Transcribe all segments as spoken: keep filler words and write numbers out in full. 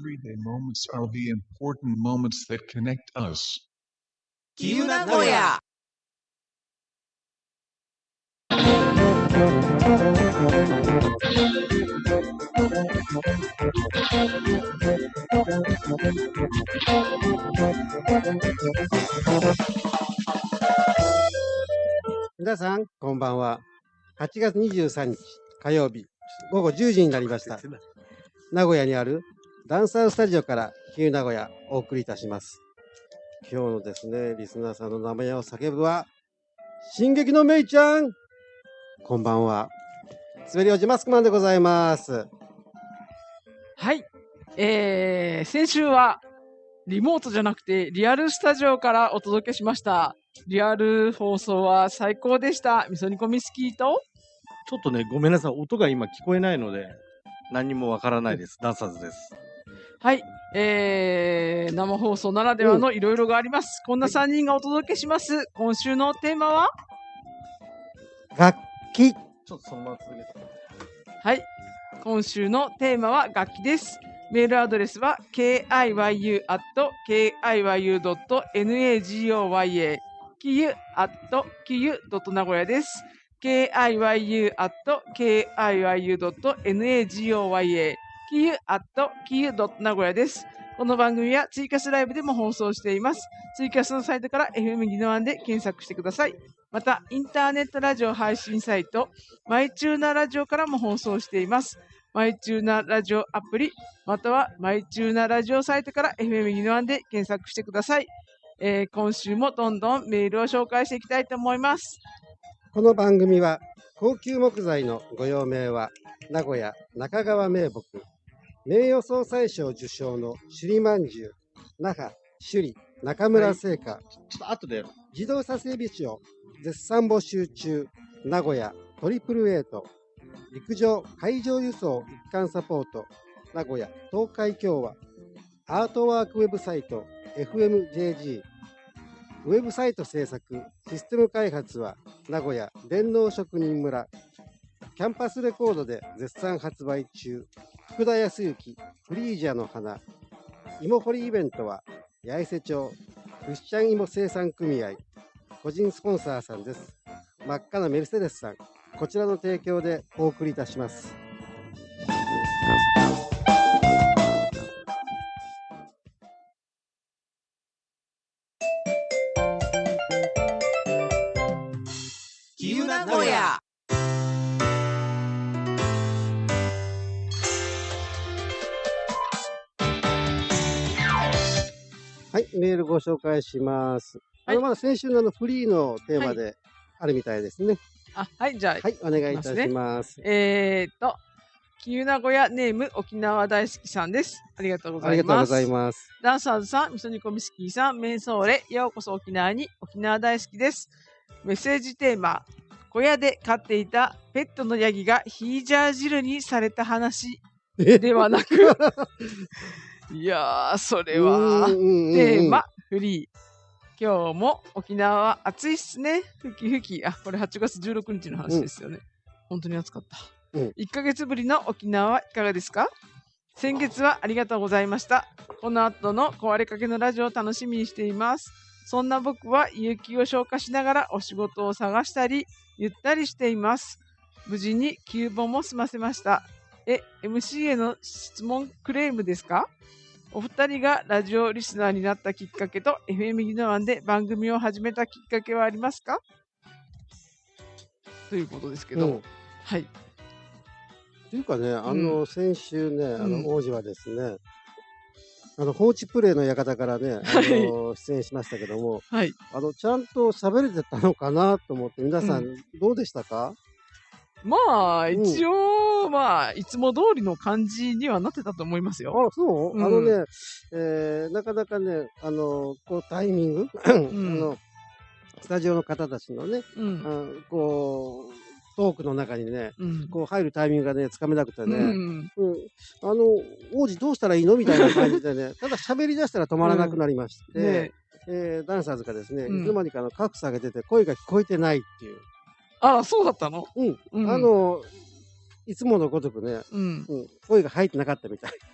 everyday moments are the important moments that connect us. きゆなごや皆さんこんばんは。はちがつにじゅうさんにち火曜日ごごじゅうじになりました。名古屋にあるダンサースタジオからきゆ名古屋お送りいたします。今日のですねリスナーさんの名前を叫ぶは進撃のめいちゃん、こんばんは。滑りおじマスクマンでございます。 はい、えー、先週はリモートじゃなくてリアルスタジオからお届けしました。リアル放送は最高でした。みそ煮込みスキーとちょっとね、ごめんなさい。音が今聞こえないので、何にもわからないです。ダンサーズです。 はい、えー、生放送ならではのいろいろがあります。こんなさんにんがお届けします。今週のテーマは楽器。 ちょっとそのまま続けて。 はい、今週のテーマは楽器です。メールアドレスは ケーアイワイユー アット ケーアイワイユー ドット ナゴ きゆ アット きゆ ドット 名古屋です。ケーアイワイユー アット ケーアイワイユー ドット ナゴ きゆ アット きゆ ドット 名古屋です。この番組はツイキャスライブでも放送しています。ツイキャスのサイトから エフエム ギノワンで検索してください。また、インターネットラジオ配信サイト、マイチューナラジオからも放送しています。マイチューナラジオアプリ、またはマイチューナラジオサイトから エフエム ギノワンで検索してください。えー、今週もどんどんメールを紹介していきたいと思います。 この番組は高級木材のご用命は名古屋中川名木名誉総裁賞受賞の首里まんじゅう那覇首里中村製菓、はい、 ちょっと後で自動車整備士を絶賛募集中名古屋トリプルエイト陸上海上輸送一貫サポート名古屋東海共和アートワークウェブサイト エフエムジェージー ウェブサイト制作システム開発は名古屋電脳職人村キャンパスレコードで絶賛発売中福田康之フリージャの花芋掘りイベントは八重瀬町クリスチャン芋生産組合個人スポンサーさんです。真っ赤なメルセデスさん、こちらの提供でお送りいたします。 きゆなごやはい、メールご紹介します。はい、あのまだ先週のあのフリーのテーマであるみたいですね。 あ、はい、じゃあ、 はい、お願いいたします。 ね、えーっと、きゆ名古屋ネーム沖縄大好きさんです。ありがとうございます。 ありがとうございます。 ダンサーズさん、みそ煮込みスキーさん、メンソーレ、ようこそ沖縄に、沖縄大好きです。メッセージテーマ、小屋で飼っていたペットのヤギがヒージャー汁にされた話ではなく、いやー、それは、テーマ、フリー。今日も沖縄は暑いっすね。ふきふき。あ、これはちがつじゅうろくにちの話ですよね。うん、本当に暑かった。うん、いっかげつぶりの沖縄はいかがですか？先月はありがとうございました。この後の壊れかけのラジオを楽しみにしています。そんな僕は有給を消化しながらお仕事を探したり、ゆったりしています。無事にきゅうぼんも済ませました。え、エムシー への質問クレームですか？お二人がラジオリスナーになったきっかけと エフエム ギノワンで番組を始めたきっかけはありますか？ということですけど、うん、はい。 というかね、あの、うん、先週ね、あの王子はですね、うん、あの放置プレイの館からね、あの、はい、出演しましたけども、はい、あのちゃんと喋れてたのかなと思って皆さんどうでしたか？ うん、まあ一応、うん、まあいつも通りの感じにはなってたと思いますよ。 あ、そう、うん、あのね、えー、なかなかね、あのこうタイミング、うん、あのスタジオの方たちのね、うん、あこうトークの中にね、うん、こう入るタイミングがねつかめなくてね、うんうん、あの王子どうしたらいいのみたいな感じでねただ喋り出したら止まらなくなりまして、うんねえー、ダンサーズがですね、うん、いつの間にかの格差が出て声が聞こえてないっていう。 ああ、そうだったの？ うん、うん、あのいつものごとくね、うんうん、声が入ってなかったみたい。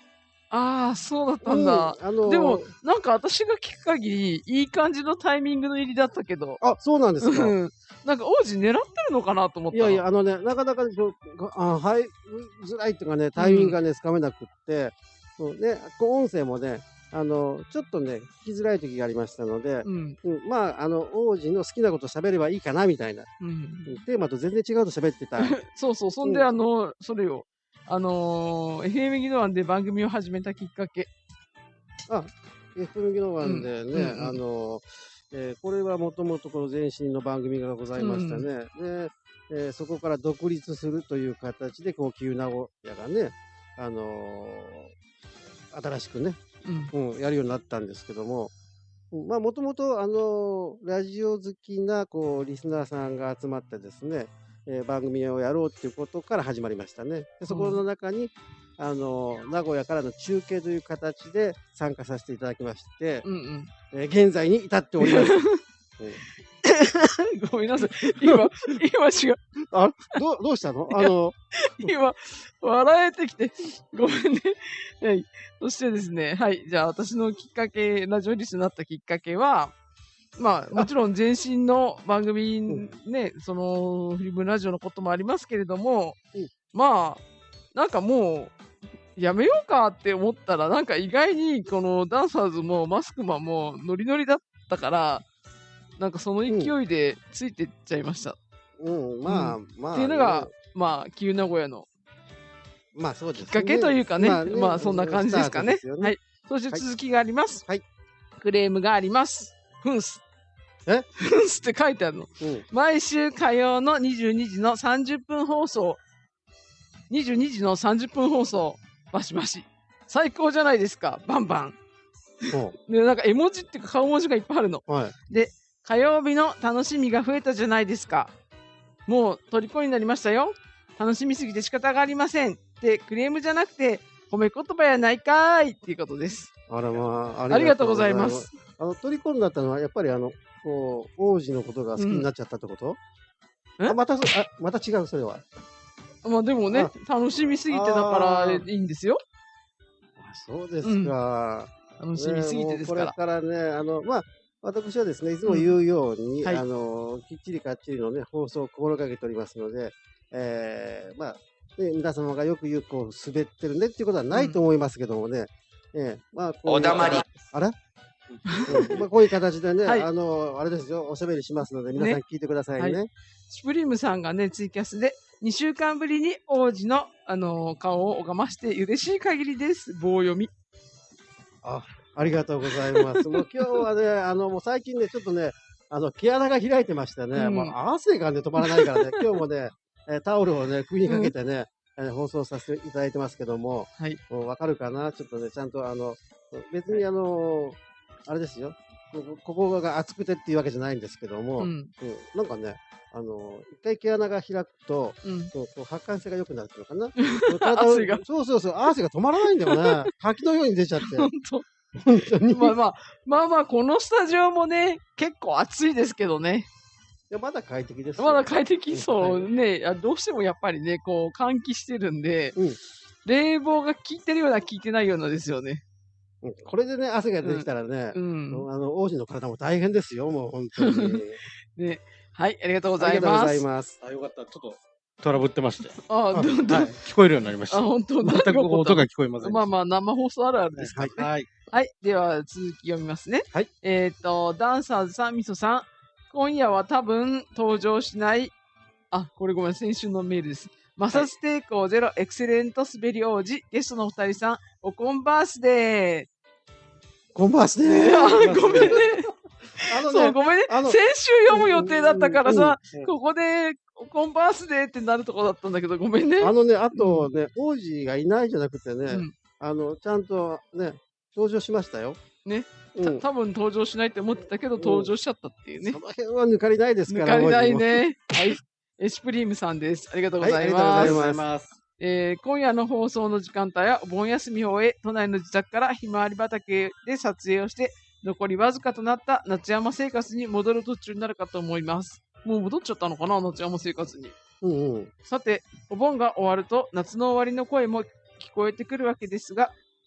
ああ、そうだったんだ。 うんあのーでも、なんか私が聞く限り、いい感じのタイミングの入りだったけど。 あ、そうなんですか。 うん。なんか王子狙ってるのかなと思ったの。 いやいや、あのね、なかなかねこうごあ入りづらいというかね、タイミングがね、つかめなくって、そうね、こう音声もね、あの、ちょっとね、聞きづらい時がありましたので、 うん。 うんまあ、あの、王子の好きなこと喋ればいいかな、みたいな。 うん。 うんテーマと全然違うと喋ってた。 そうそう。そんで、 うんあの、それよ。あのー、エフエム ギノワンで番組を始めたきっかけ。 あ、エフエム ギノワンでね、 うんうんうんあの、えーこれはもともとこの前身の番組がございましたね。で、えーそこから独立するという形で、こう、急なおやがね、あのー新しくね、 うん。 うん、やるようになったんですけども、うんまあ、もともと、あのーラジオ好きな、こう、リスナーさんが集まってですね、えー番組をやろうっていうことから始まりましたね。でそこの中に、あのー名古屋からの中継という形で参加させていただきまして、 うんうん。 えー現在に至っております。うんごめんなさい。今、今違う。 あどうどうしたのあの、 今、笑えてきて、ごめんね。はい。そしてですね、はい。じゃあ、私のきっかけ、ラジオリスになったきっかけは、まあ、もちろん前身の番組ね、その、フリムラジオのこともありますけれども、 うんまあ、なんかもう、やめようかって思ったら、なんか意外に、このダンサーズもマスクマンもノリノリだったから、なんかその勢いでついてっちゃいました。 うん、まあ、まあ、 っていうのが、まあ、旧名古屋のまあそうですね。 きっかけというかね、まあ、 まあそんな感じですかね。 スタートですよねはい。そして続きがあります。 はい。 クレームがあります。フンス。 えフンスって書いてあるの。 うん毎週火曜のにじゅうにじのさんじゅっぷん放送。にじゅうにじのさんじゅっぷん放送。バシバシ。最高じゃないですか。バンバン。 そで、なんか絵文字っていうか顔文字がいっぱいあるの。 うはい。 火曜日の楽しみが増えたじゃないですか。もう虜になりましたよ。楽しみすぎて仕方がありません。ってクレームじゃなくて褒め言葉やないかーいっていうことです。 あらまあ、 ありがとうございます。 あの、取り込んだったのは、やっぱりあの、こう、王子のことが好きになっちゃったってこと、 うんあ、またそ、あ、また違う、それは。 まあでもねあ、 楽しみすぎてだからあーいいんですよ。 あそうですか。 楽しみすぎてですから。 ねもうこれからね、あの、まあ、私はですね、いつも言うように、 うんはいあの、きっちりかっちりのね、放送を心がけておりますので、えー、まあ、ね、皆様がよく言う、こう、滑ってるねっていうことはないと思いますけどもね、ええまあ、こういうお黙り。 あらうんまあ、こういう形でね、 はいあの、あれですよ、おしゃべりしますので、皆さんね聞いてくださいね。 はシュプリームさんがね、ツイキャスでにしゅうかんぶりに王子の、あのー顔を拝まして嬉しい限りです。棒読み。 あ、ありがとうございます。もう今日はね、あの、もう最近ね、ちょっとね、あの、毛穴が開いてましてね、 うんもう汗がね、止まらないからね、今日もね、えータオルをね、首にかけてね、えー放送させていただいてますけども、 はい。 もうわかるかなちょっとね、ちゃんとあの、別にあの、あれですよ、ここここが熱くてっていうわけじゃないんですけども、 ううんん。 なんかね、あの、一回毛穴が開くと、 うん。 こうこう発汗性が良くなるっていうのかな体を汗がそうそうそう、汗が止まらないんだよね。滝のように出ちゃって。 本当。 本当に。 まあまあ、まあまあ、このスタジオもね、結構暑いですけどね。 いやまだ快適ですよ。 まだ快適そうはいね、あどうしてもやっぱりね、こう、換気してるんで、 うん冷房が効いてるような効いてないようなですよね。 うんこれでね、汗が出てきたらね、 うん。 あの、王子の体も大変ですよ、もう本当に。 ね、はい、ありがとうございありがとうごます。 ざいます。 あ、よかった。ちょっとトラブってまして。 あ、 あどんどん、 はい。聞こえるようになりました。 あ、本当全く音が聞こえませんでした。 まあまあ、生放送あるあるですからね。 はい。 はい。では、続き読みますね。 はい。 えっ、と、ダンサーズさん、みそさん。今夜は多分登場しない。あ、これごめん、先週のメールです。マサス抵抗ゼロ、エクセレント滑り王子、ゲストのお二人さん、おこんばーすでこんばんはすー。 ね。 あごめんね。 あのそう、 ね、 ごめんね。 あの先週読む予定だったからさ、 うんうんここで、おこんばーすでーってなるとこだったんだけど、ごめんね。 あのね、あとね、王子がいないじゃなくてね、 うんあの、ちゃんとね、登場しましたよ。 ね。 うん。 た多分登場しないって思ってたけど、登場しちゃったっていうねそ。の辺は抜かりないですから。 抜かりない王子も。 ね。はい。エシュプリームさんです。ありがとうございはいあります。 がとうございますえー今夜の放送の時間帯はお盆休みを終え、都内の自宅からひまわり畑で撮影をして、残りわずかとなった夏山生活に戻る途中になるかと思います。もう戻っちゃったのかな、夏山生活に。 うんうん。 さて、お盆が終わると夏の終わりの声も聞こえてくるわけですが、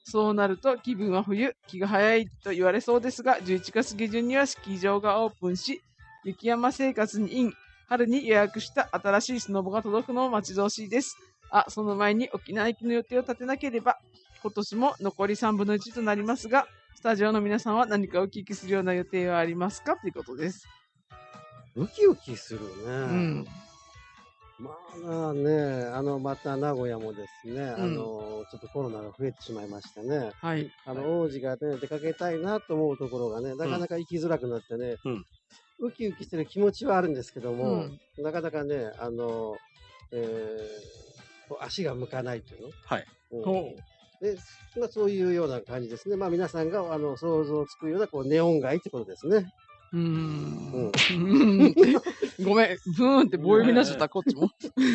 そうなると気分は冬、気が早いと言われそうですが、じゅういちがつ下旬にはスキー場がオープンし、雪山生活にイン、春に予約した新しいスノボが届くのを待ち遠しいです。あ、その前に沖縄行きの予定を立てなければ、今年も残りさんぶんのいちとなりますが、スタジオの皆さんは何かウキウキするような予定はありますかということです。 ウキウキするね。 うん。 まあね、あの、また名古屋もですね、 うんあの、ちょっとコロナが増えてしまいましてね、 はい。 あの、王子がね、出かけたいなと思うところがね、なかなか行きづらくなってね、 うんウキウキしてる気持ちはあるんですけども、 うんなかなかね、あの、えーこう足が向かないというの。 はい。 うんほで、まあ、そういうような感じですね。まあ、皆さんがあの想像つくようなこうネオン街ってことですね。 う。うーん。ごめん、ブーンって棒読みになっちゃった、こっちも。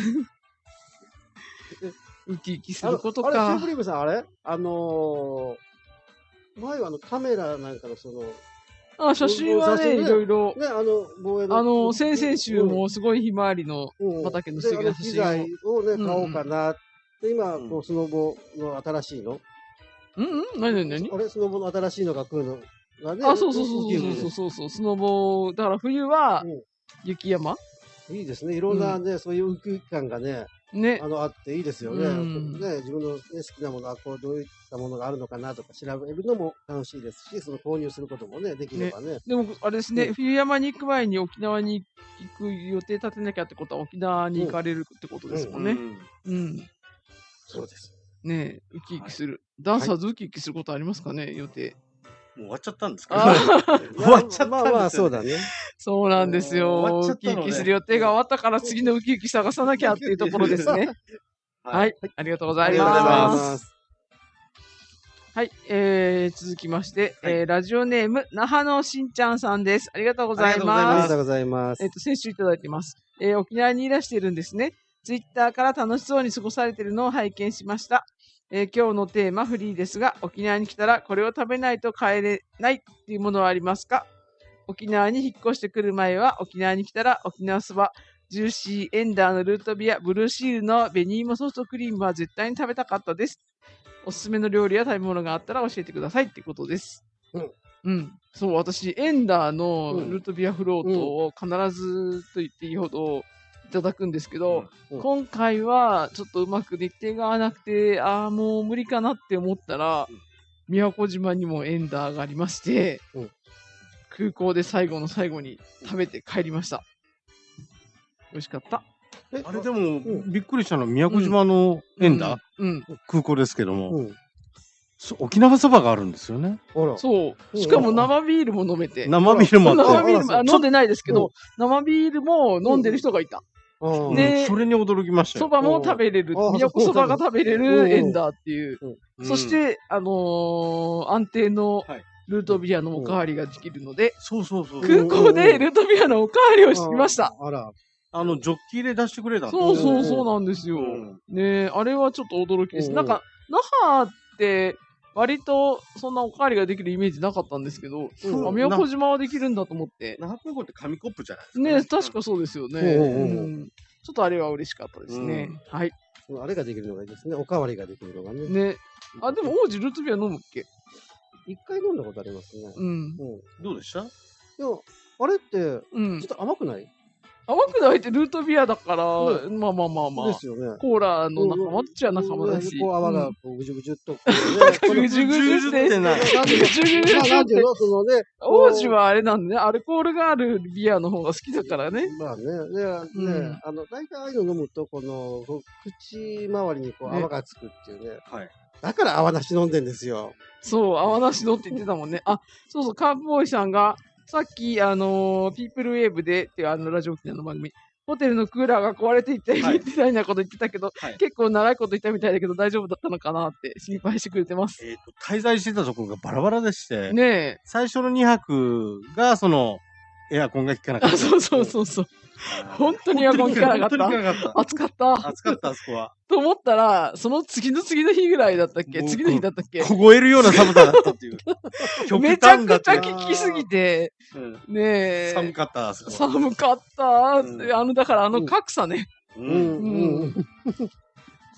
ウキウキすることあれ、あれシェかフ。リーブさん、あれあのー、前はあのカメラなんかのその、 あ、写真はね、 写真ねいろいろ。 ね、あの、防衛の。 あの、先々週もすごいひまわりのうん畑のであの機素敵な写真を。 材をね、 うん買おうかな。で、今、 うんこうスノボの新しいの。 うんうん何何何あれ、スノボの新しいのが来るのがね。 あ、そうそうそうウキウキそうそうそうそう、スノボ、だから冬はうん雪山いいですね。いろんなね、そういうウキウキ感がね、 ねあ。の、あっていいですよね。 うんね自分の、ね、好きなものは、こう、どういったものがあるのかなとか調べるのも楽しいですし、その購入することもね、できればね。 でも、あれですね、 うん冬山に行く前に沖縄に行く予定立てなきゃってことは沖縄に行かれるってことですもんね。うん。 そうです。 ねえ、ウキウキする。ダンサーズウキウキすることありますかね、予定。 もう終わっちゃったんですかあ終わっちゃったんですよねまあまあ、そうだね。 そうなんですよ。 終わっちゃウキったのねウキする予定が終わったから次のウキウキ探さなきゃっていうところですね。はい。ありがとうございありがとうございま。 ますす。 はい。えー、続きまして、えー、ラジオネーム、那覇のしんちゃんさんです。ありがとうございありますがとう。ございますえっ。と、先週いただいてます。えー沖縄にいらしているんですね。ツイッターから楽しそうに過ごされているのを拝見しました。えー今日のテーマフリーですが、沖縄に来たらこれを食べないと帰れないっていうものはありますか？沖縄に引っ越してくる前は、沖縄に来たら沖縄そば、ジューシーエンダーのルートビア、ブルーシールのベニーモソフトクリームは絶対に食べたかったです。おすすめの料理や食べ物があったら教えてくださいってことです。 うん。 うん。そう、私、エンダーのうんルートビアフロートを必ずと言っていいほどいただくんですけど、 うん今回はちょっとうまく日程が合わなくて、ああ、もう無理かなって思ったら、宮古島にもエンダーがありまして、 うん空港で最後の最後に食べて帰りました。美味しかった。 えあれでも、 んびっくりしたのは宮古島のエンダー、 うん。 空港ですけども、 うん。 そ沖縄そばがあるんですよね。 あら。 そうう。 んしかも生ビールも飲めて。 生ビールもあって。 生ビールも、 ああ飲んでないですけうんど、生ビールも飲んでる人がいた。 あーうんでそれに驚きましたよ。 そばも食べれるあ。ー宮古そばが食べれうんるエンダーっていう。 うんそし、て、あのー安定のはいルートビアのおかわりができるので、 そうそうそう。 空港でルートビアのおかわりをしました。 あら。 あの、ジョッキ入れ出してくれたんですそうそううんそうなんですよ。 うんねえ、あれはちょっと驚きです。 うんなんか、那覇って、割とそんなおかわりができるイメージなかったんですけど、 うんあ宮古島はできるんだと思って。 那覇空港って紙コップじゃないですか。 ねえ、確かそうですよね。 うんうんうんうんちょっとあれは嬉しかったですね。はい。 あれができるのがいいですね。おかわりができるのがね。 ね。あ、でも王子ルートビア飲むっけ？ 一回飲んだことありますね。 うん。 うん。 どうでしたでも、あれって、ちうんょっ。と甘くない甘くないってルートビアだから、 ねまあまあまあまあで。すよね。 コーラの仲間っちゃ仲間だし。 こう泡がうんこうぐじゅぐじゅっとこうね。このぐじゅぐじゅってってない。 なんていうのぐじゅぐじゅってまあなんていうのそのね。 王子はあれなんでね、アルコールがあるビアの方が好きだからね。 まあね、で、 うんね、あの、大体ああいうの飲むと、この、こう口周りにこうね泡がつくっていうね。 はい。 だから泡なし飲んでんですよ。 そう、泡なしのって言ってたもんね。あ、そうそう、カープボーイさんが、さっき、あのーピープルウェーブで、っていうあの、ラジオ沖縄の番組、ホテルのクーラーが壊れていて、 はいみたいなこと言ってたけど、 はい結構長いこと言ったみたいだけど、大丈夫だったのかなって心配してくれてます。 えっ、と、滞在してたところがバラバラでして、 ねえ。 最初のにはくが、その、エアコンが効かなかあ、 った。 そうそうそうそう。本当にエアコン効かなかった本当に効かなかった。 暑かった。 暑かった、あそこは。 と思ったら、その次の次の日ぐらいだったっけもう次の日だったっけ凍えるような寒さだったっていう。極めちゃくちゃ端だった。 効きすぎて、 うんねえ。 寒かった、あそこは。 寒かった、 うんあの、だからあの格差ね。 う。 うんん、うん。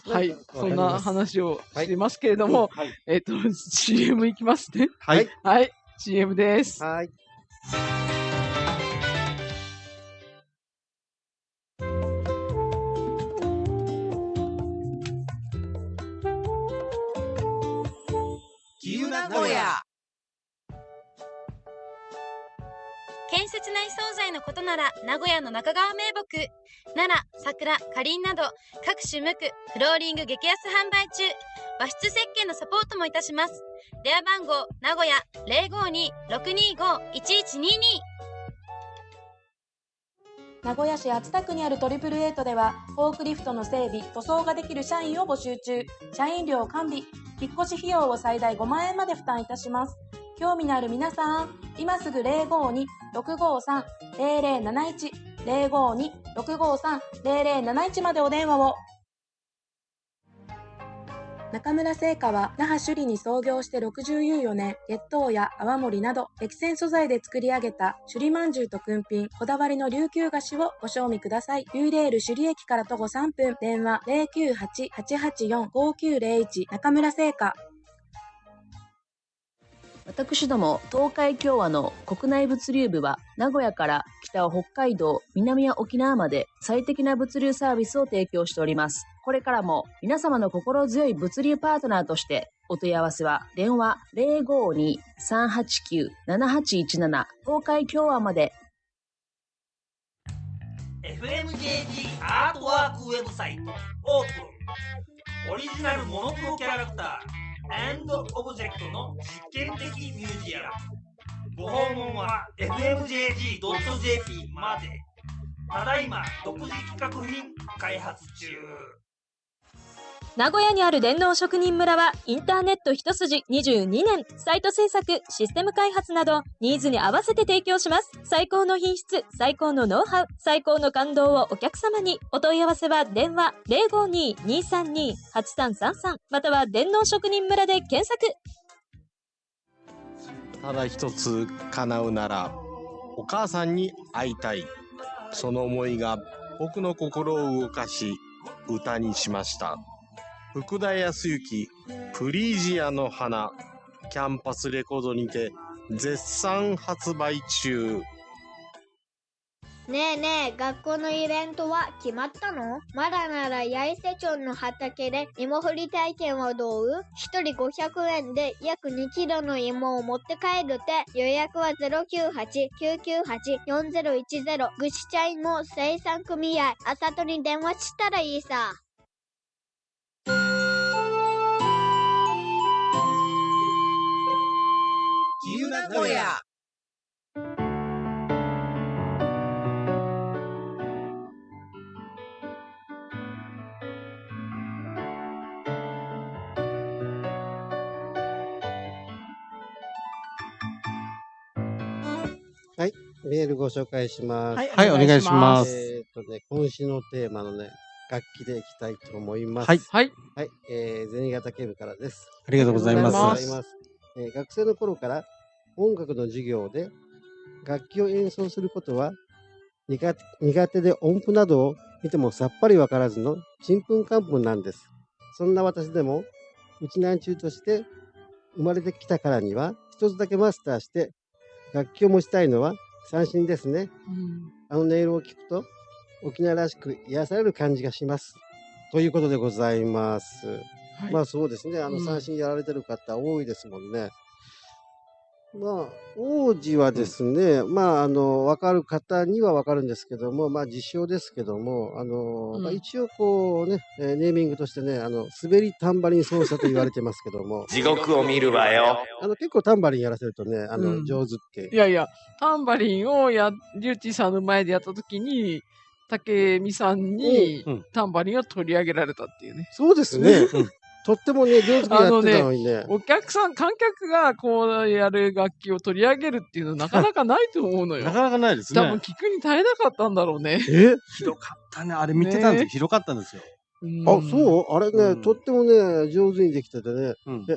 はいわかそんなります話をしてますけれども、 はい。 えっと シーエム いきますね。 はい。 はい シーエム です。 はい。 きゆ名古屋。 建設内惣菜のことなら名古屋の中川名木、奈良、桜、かりんなど各種無垢フローリング激安販売中。和室設計のサポートもいたします。電話番号名古屋 ゼロごに ろくにご いちいちにに。 名古屋市熱田区にあるトリプルエイトではフォークリフトの整備・塗装ができる社員を募集中。社員料完備、引っ越し費用を最大ごまんえんまで負担いたします。興味のある皆さん、今すぐ ゼロごに ろくごさん ゼロゼロなないち ゼロごに ろくごさん ゼロゼロなないちまでお電話を。中村製菓は那覇首里に創業してろくじゅうよねん、月桃や泡盛など激戦素材で作り上げた首里まんじゅうとくんぴん、こだわりの琉球菓子をご賞味ください。ユーレール首里駅から徒歩さんぷん、電話 ゼロきゅうはち はちはちよん ごきゅうゼロいち。中村製菓。 私ども東海共和の国内物流部は名古屋から北は北海道、南は沖縄まで最適な物流サービスを提供しております。これからも皆様の心強い物流パートナーとしてお問い合わせは電話 ゼロごに さんはちきゅう ななはちいちなな 東海共和まで。 エフエムジェージー アートワークウェブサイトオープン。オリジナルモノクロキャラクターオブジェクトの実験的ミュージアム。ご訪問は エフエムジェージードットジェーピー まで。ただいま独自企画品開発中。 名古屋にある電脳職人村はインターネット一筋にじゅうにねん、サイト制作、システム開発などニーズに合わせて提供します。最高の品質、最高のノウハウ、最高の感動をお客様に。お問い合わせは電話 ゼロごに にさんに はちさんさんさん または電脳職人村で検索。 ただ一つ叶うならお母さんに会いたい。その思いが僕の心を動かし歌にしました。福田康之フリージアの花、キャンパスレコードにて絶賛発売中。 ねえねえ、学校のイベントは決まったの？まだなら八重瀬町の畑で芋掘り体験はどう？一人ごひゃくえんで約にキロの芋を持って帰るって。予約は ゼロきゅうはち きゅうきゅうはち よんゼロいちゼロ。ぐしちゃいの生産組合あさとに電話したらいいさ。 きゆ名古屋。 はい、メールご紹介します。 はいはい、お願いします。 えーっとね、今週のテーマのね、楽器でいきたいと思います。 はい。 はい。 はい、えー、銭形警部からです。 ありがとうございます。 ありがとうございます。えー学生の頃から音楽の授業で楽器を演奏することは苦手苦手で音符などを見てもさっぱりわからずのちんぷんかんぷんなんです。そんな私でもうちなんちゅうとして生まれてきたからには一つだけマスターして楽器を持ちたいのは三振ですね。 うんあの音色を聞くと沖縄らしく癒される感じがします。ということでございます。 はいまあそうですね。あのうん三振やられてる方多いですもんね。まあ王子はですね、まああの分かる方には分かるんですけども、まあ自称ですけども、あの、 うんまあ、一応こうね、えーネーミングとしてね、あの滑りタンバリン奏者と言われてますけども、 地獄を見るわよ。 あの結構タンバリンやらせるとね、あの、 うん上手って。 いやいや、タンバリンをや、リュウティさんの前でやったときに、竹見さんにうんタンバリンを取り上げられたっていうね。 そうですね。とってもね上手にやってたのにね。 お客さん、観客がこうやる楽器を取り上げるっていうのはなかなかないと思うのよ。 なかなかないです多分ね。 聞くに耐えなかったんだろうね。 えひどかったね。あれ見てたんでねひどかったんですよ。 あ、そうあれね、 うんとってもね、上手にできててね。 うんで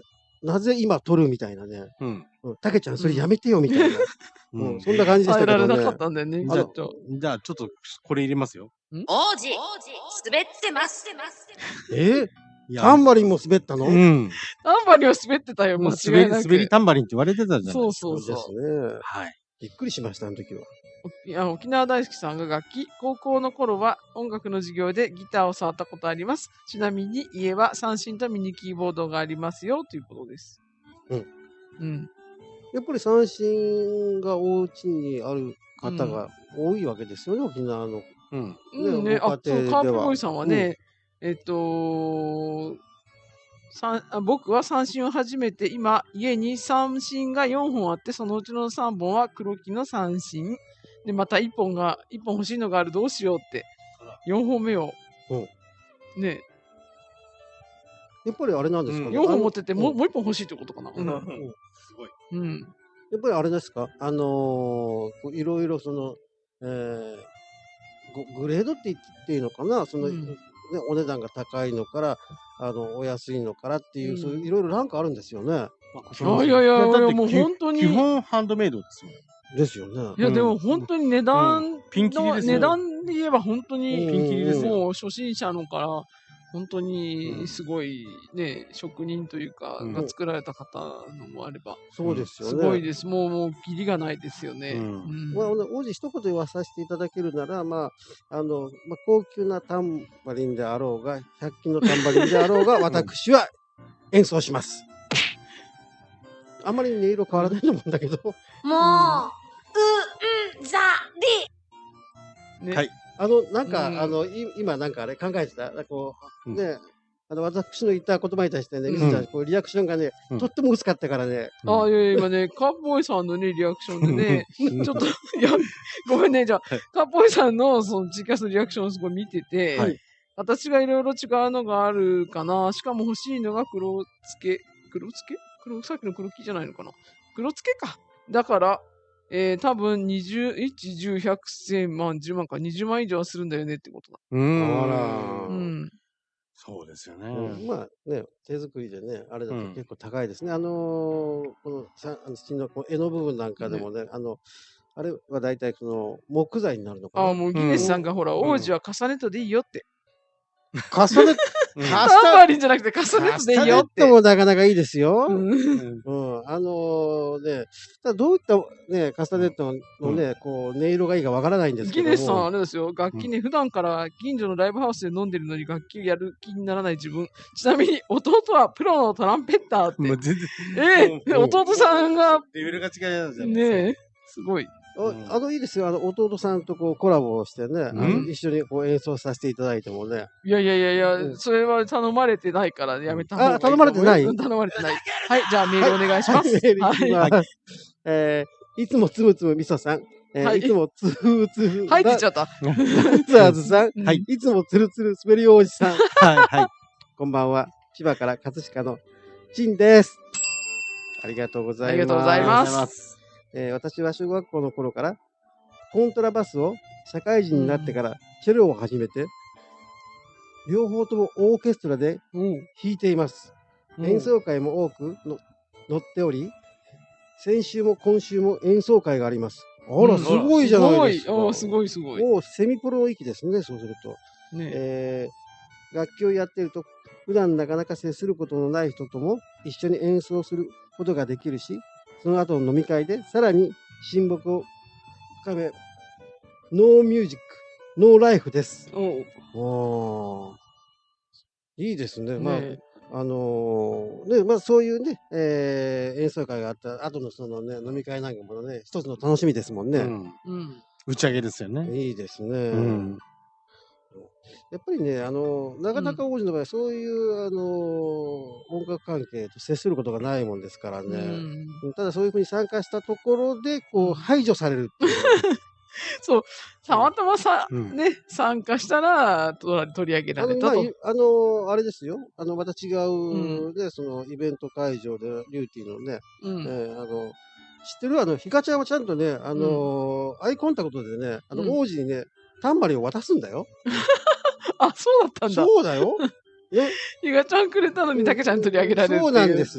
なぜ今撮るみたいなね。 うん。 うんたけちゃん、それやめてよみたいな。 うんうんそんな感じでしたけどね。 変えられなかったんだよね、 じゃあちょっと。 じゃあ、ちょっと、これ入れますよ。 王子、滑ってます。 えいやタンバリンも滑ったのうん。 タンバリンは滑ってたよ、間もう滑り、 違いなく。 滑りタンバリンって言われてたじゃないですか。 そうそうそう。 ですね。 はい。 びっくりしました、あの時は。 いや沖縄大好きさんが楽器、高校の頃は音楽の授業でギターを触ったことあります。ちなみに家は三振とミニキーボードがありますよということです。 うん。 うん。 やっぱり三振がお家にある方が多いわけですよね、沖縄の。 うん。 うんね、あ、 ご家そう、カー庭ではプボーイさんはね、えっと、さんあ僕は三振を始めて、今、家に三振がよんほんあって、そのうちのさんぼんは黒木の三振。で、またいっぽんが、いっぽん欲しいのがある、どうしようって。よんほんめを。ね、 やっぱりあれなんですかね。 よんほん持ってて、 あのもうもういっぽん欲しいってことかな。 うんうんすごい。 うん。 やっぱりあれですか、あのーこういろいろその、えーごグレードって言っていいのかな、その、 うんね、お値段が高いのから、あの、お安いのからっていう、 うんそういういろいろランクあるんですよね。 いやいやいやいやだってもうき本当に基本ハンドメイドですよ。 ですよね。 いや、でも本当に値段ピンキリの、 ですよ値段で言えば本当に、 ピンキリですよもう初心者のから、本当にすごいね、職人というか、 うんが作られた方のもあれば、 そうですよね。 すごいです。もう、もう、キリがないですよね。 うんうんまあ、王子一言言わさせていただけるなら、まあ、あの、まあ、高級なタンバリンであろうが、ひゃく均のタンバリンであろうが、私は演奏します。あんまり音色変わらないと思うんだけど。 もう、う、ん、ざり。 ねはい。 あの、なんか、 うんあの、い今なんかあれ考えてたなんかこう、 うんね、あの、私の言った言葉に対してね、 んみずちゃん、こう、リアクションがね、 うんとっても薄かったからね、 あ、いやいや、今ね、カープボーイさんのね、リアクションでね、ちょっと、いや、ごめんね、じゃあ、カープボーイさんの、その、ツイキャスのリアクションをすごい見てて、 はい私がいろいろ違うのがあるかな。しかも欲しいのが黒付け、黒付け黒、さっきの黒木じゃないのかな。黒付けか。だから、えー、多分にじゅう、いち、じゅう、ひゃく、せんまん、じゅうまんか、にじゅうまん以上はするんだよねってことだ。 うん。 あらうん。 そうですようね。 んまあね、手作りでね、あれだとうん結構高いですね。あのーこの、さあの土のこの絵の部分なんかでもね、あの、あれは大体その、木材になるのかな。 ああ、もうギネスさんがほら、 ん王子はカスタネットでいいよって。 重ね、 うんカタンバリンじゃなくてカスタネットカスタネでいいよって。 ットもなかなかいいですよ。 うんうん、あのね、ただどういったね、カスタネットのね、こう、音色がいいかわからないんですけども。 ギネスさん、あれですよ、楽器ね、普段から近所のライブハウスで飲んでるのに楽器をやる気にならない自分。ちなみに、弟はプロのトランペッターって。 もう全然。 ええ弟さんが、 レベルが違うじゃないねえ、すごい。 ああの、いいですよ。あの、弟さんとこう、コラボをしてね、あのうん一緒にこう演奏させていただいてもね。 いやいやいやいや、 うんそれは頼まれてないからやめた方がいいあ頼まれてないうん頼まれてない。はい、じゃあメールお願いします。 はい、メールいきはい。 ます。えーいつもつむつむみそさん。えーはいいつもつむつむ。 はいって言っちゃった。 ダンツアーズさん。 はいいつもつるつる滑りおじさん。 はい、はい。 こんばんは。千葉から葛飾のジンです。ありがとうございます。 ありがとうございます。 えー私は小学校の頃からコントラバスを社会人になってからチェロを始めて、両方ともオーケストラで弾いています。 うん演奏会も多くの載っており、先週も今週も演奏会があります。あら、 うんすごいじゃないですか。 すごい。あすごいすごい。 もうセミプロ域ですね、そうすると。 ねえー楽器をやっていると、普段なかなか接することのない人とも一緒に演奏することができるし、その後の飲み会でさらに親睦を深め、ノーミュージック、ノーライフです。 おうおーいいですね。まあ、 ねあのーね、まあそういうね、えー演奏会があった後のそのね、飲み会なんかもね、一つの楽しみですもんね。 うん。 うん。 打ち上げですよね。 いいですね。 うん。 やっぱりね、あの、なかなか王子の場合、そういう、あの、音楽関係と接することがないもんですからね。 うんただそういうふうに参加したところで、こう、排除されるっていう。 そう、たまたまさ、 うんね、参加したらと取り上げらあの、まあ、 れたと。 いあの、あれですよ。あの、また違う、ね、その、イベント会場で、リューティーのね、 うん。 えーあの、知ってるあの、ヒカちゃんはちゃんとね、あの、アイコンタクトでね、あの、 うん王子にね、タンバリンを渡すんだよ。 あ、そうだったんだ。 そうだよ。ね。 ひがちゃんくれたのに、たけちゃんに取り上げられるっていう。 そうなんです。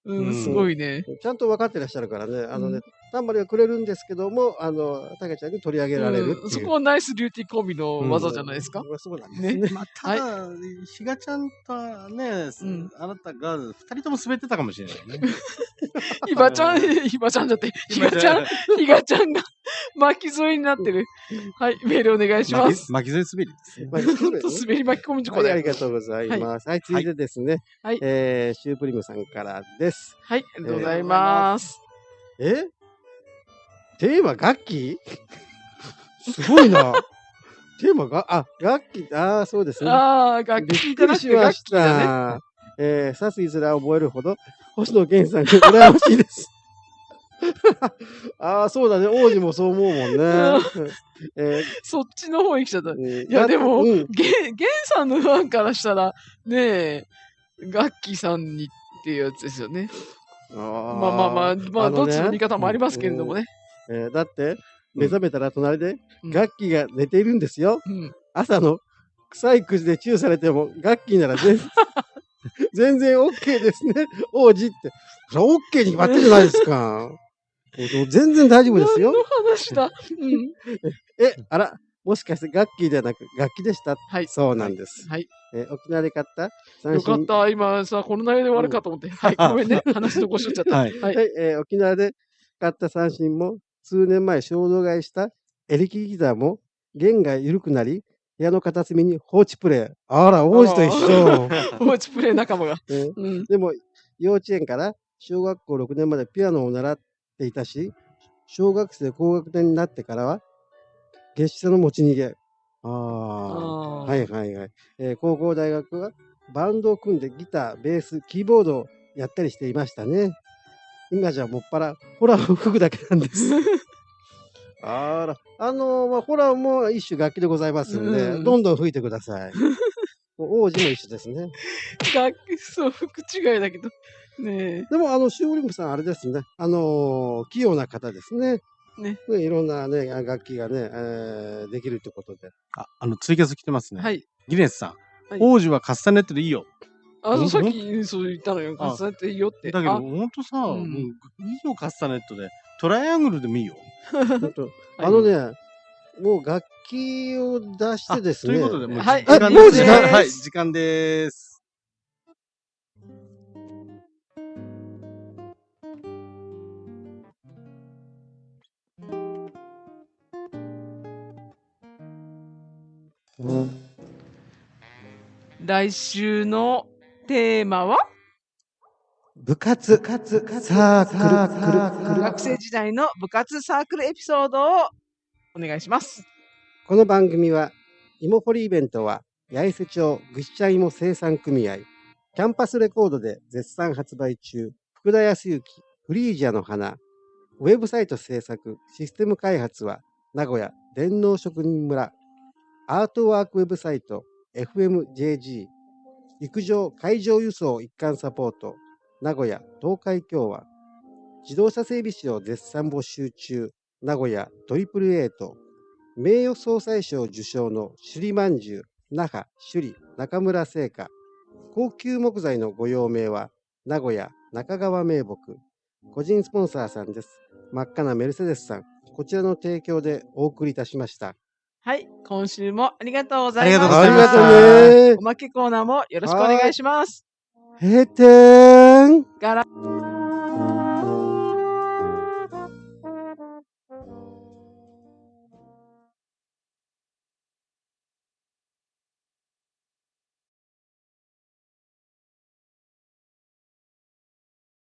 うん、すごいね。 ちゃんと分かってらっしゃるからね、あのね、タンバリンはくれるんですけども、あの、たけちゃんに取り上げられるっていう。 うん、そこはナイスリューティーコンビの技じゃないですか。 うん、そうなんですね。 まあ、ただ、ひがちゃんとね、あなたが二人とも滑ってたかもしれないね。 ひばちゃん、ひばちゃんだって、ひがちゃん、ひがちゃんが巻き添えになってる。はい、メールお願いします。 巻き添え滑りですね。 ほんと滑り巻き込み事故で、 はい。ありがとうございます。はい、続いてですね、 はい、 えー、シュープリムさんからです。 はい、ありがとうございます。 えー、テーマ楽器すごいな。テーマが、あ、楽器、ああ、そうですね。 ああ、楽器じゃなくて楽器だね。 えー、さすいずら覚えるほど、星野源さんが羨ましいです。ああ、そうだね。王子もそう思うもんね。 えー、そっちの方に来ちゃった。いや、でも、ゲン、ゲンさんのファンからしたら、ねえ、ガッキーさんにっていうやつですよね。あまあまあまあ、まあ、どっちの見方もありますけれどもね。 うんえー、だって、目覚めたら隣で、ガッキーが寝ているんですよ。うん、朝の臭い口でチューされても、ガッキーなら全然、全然 OK ですね。王子って。それ OK に決まってるじゃないですか。全然大丈夫ですよ。 何の話だ。うん、 え、あら、もしかしてガッキーではなく楽器でした。 はい。 そうなんです。 はい。 えー、沖縄で買ったよかった。今さ、この内容で終わるかと思って。うん、はい。ごめんね。話残しちゃった。 はい。はい、えー。沖縄で買った三振も、数年前衝動買いしたエレキギターも、弦が緩くなり、部屋の片隅に放置プレイ。あら、王子と一緒。 放置プレイ仲間が。 えーうん、でも、幼稚園から小学校ろくねんまでピアノを習っていたし、小学生高学年になってからは、月謝の持ち逃げ。ああ。はいはいはい。えー、高校大学はバンドを組んでギター、ベース、キーボードをやったりしていましたね。今じゃもっぱらホラーを吹くだけなんです。あら。あのー、まあ、ホラーも一種楽器でございますので、うん、どんどん吹いてください。王子も一緒ですね。 楽器、そう、服違いだけど。ねでも、あの、シューリムさん、あれですね。あのー、器用な方ですね。 ね。 ね、いろんなね、楽器がね、えー、できるってことで。 あ、あの、ツイキャス来てますね。 はい。 ギネスさん。はい、王子はカスタネットでいいよ。 あ、そう、さっきそう言ったのよ。カスタネットでいいよって。 だけど、ほんとさ、うん、いいよ、カスタネットで。トライアングルでもいいよ。 あのね、もう楽器を出してですね。 ということで、もうはい、 時間です。もう時間はい、時間です。 来週のテーマは部活、部活サークル。 学生時代の部活サークルエピソードをお願いします。 この番組は、芋掘りイベントは、八重瀬町ぐっしゃ芋生産組合、キャンパスレコードで絶賛発売中、福田康之、フリージアの花、ウェブサイト制作、システム開発は、名古屋電脳職人村、アートワークウェブサイト、エフエムジェージー、陸上海上輸送一貫サポート、名古屋東海共和、自動車整備士を絶賛募集中、名古屋トリプルエイト、名誉総裁賞受賞の首里まんじゅう、那覇首里中村製菓、高級木材のご用命は名古屋中川名木、個人スポンサーさんです。真っ赤なメルセデスさん、こちらの提供でお送りいたしました。 はい、今週もありがとうございました。 ありがとうね。 おまけコーナーもよろしくお願いします。 閉店。 ガラ